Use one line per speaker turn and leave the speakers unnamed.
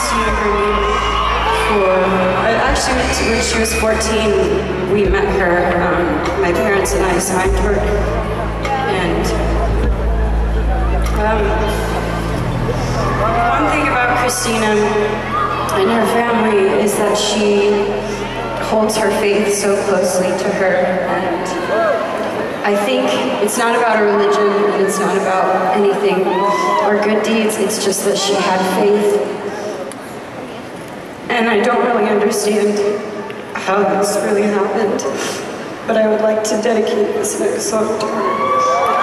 Christina Grimmie for, actually when she was 14, we met her, my parents and I signed her, and one thing about Christina and her family is that she holds her faith so closely to her, and I think it's not about a religion, and it's not about anything or good deeds, it's just that she had faith. And I don't really understand how this really happened, but I would like to dedicate this next song to her.